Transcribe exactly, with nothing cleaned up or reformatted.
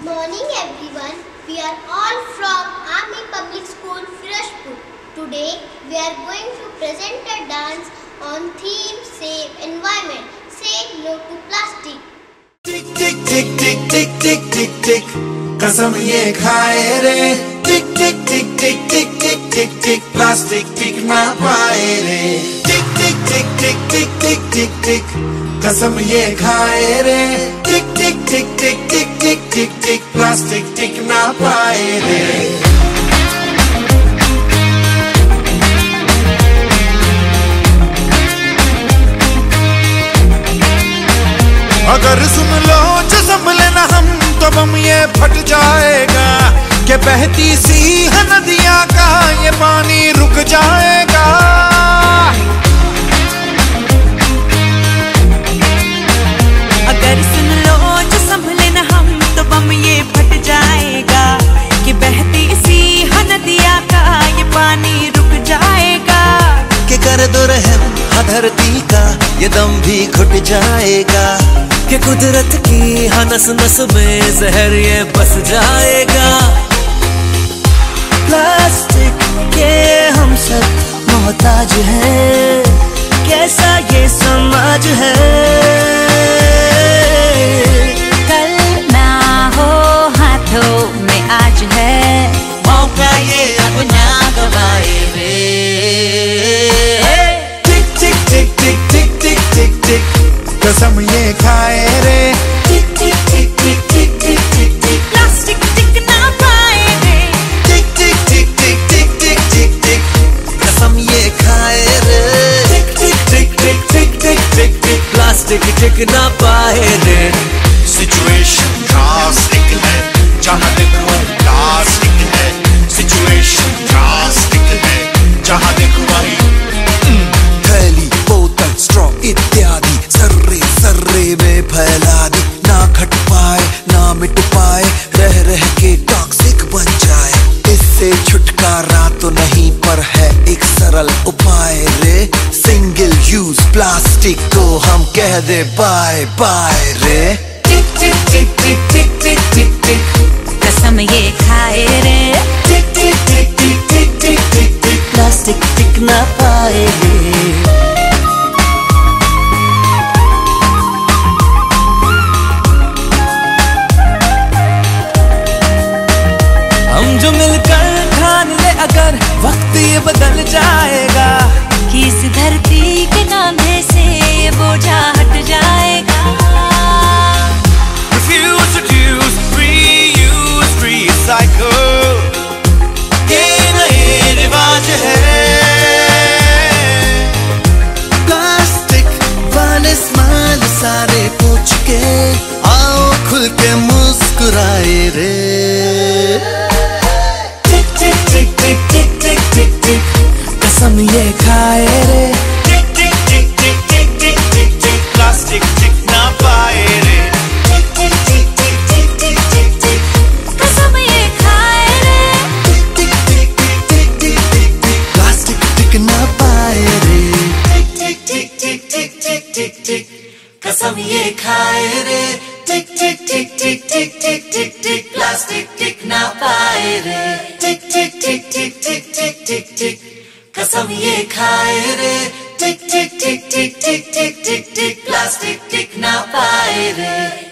Good morning everyone. We are all from Army Public School, Firozpur. Today we are going to present a dance on theme Save Environment. Say no to plastic. Tick tick tick tick tick tick tick tick कसम ये खाए रे टिक टिक टिक टिक टिक टिक टिक टिक plastic टिक ना पाए रे टिक टिक टिक टिक टिक टिक टिक टिक कसम ये खाए रे टिक टिक टिक टिक टिक टिक टिक टिक प्लास्टिक टिक ना पाए रे। अगर सुन लो जो संभले ना हम तो बम ये फट जाएगा कि बहती सी है नदियाँ का ये पानी रुक जाएगा। अगर सुन लो जो संभले ना हम तो बम ये फट जाएगा कि बहती सी है नदियाँ का ये पानी रुक जाएगा। कि कर दो रहम धरती का ये दम भी घुट जाएगा कि कुदरत की हर नस नस में जहर ये बस जाएगा। प्लास्टिक के हम सब मोहताज हैं, कैसा ये समाज है। कल ना हो हाथों में आज है, मौका ये अब ना गवाए रे। टिक टिक टिक टिक टिक टिक टिक टिक कसम ये खाए रे टिक टिक टिक टिक टिक टिक टिक टिक प्लास्टिक टिक ना पाए रे। टिक टिक टिक टिक टिक टिक टिक टिक कसम ये खाए रे टिक टिक टिक टिक टिक टिक टिक टिक प्लास्टिक टिक ना पाए रे। सिचुएशन ड्रास्टिक है जहाँ देखो प्लास्टिक है, सिचुएशन ड्रास्टिक है जहाँ देखो वही थैली बोतल स्ट्रॉ इत्यादि सर्रे सर्रे में फैला दी, ना घट पाए ना मिट पाए रह रह के टॉक्सिक बन जाए। इससे छुटकारा तो नहीं पर है एक सरल उपाय रे, सिंगल यूज प्लास्टिक को हम कह दे बाय बाय रे। टिक टिक टिक टिक टिक टिक टिक टिक कसम ये खाए रे टिक टिक टिक टिक टिक टिक टिक टिक प्लास्टिक टिक ना पाए रे। हम जो मिलकर ठान ले अगर वक्त ये बदल जाएगा कि इस धरती के नामे से ये बोझा हट जाएगा। Refuse to use, reuse, recycle ये नए रिवाज है। प्लास्टिक वाले स्माइल सारे पूछ के आओ खुल के मुस्कुराए रे। टिक टिक टिक टिक टिक टिक टिक टिक कसम ये खाए रे टिक टिक टिक टिक टिक टिक टिक टिक प्लास्टिक टिक ना पाए रे टिक टिक टिक टिक टिक टिक टिक टिक कसम ये खाए रे टिक टिक टिक टिक टिक टिक टिक टिक प्लास्टिक टिक ना पाए रे। टिक टिक टिक टिक टिक टिक टिक टिक कसम ये खाए रे टिक टिक टिक टिक टिक टिक टिक टिक प्लास्टिक टिक ना पाए रे टिक टिक टिक टिक टिक टिक टिक टिक कसम ये खाए रे टिक टिक टिक टिक टिक टिक टिक टिक प्लास्टिक टिक ना पाए रे।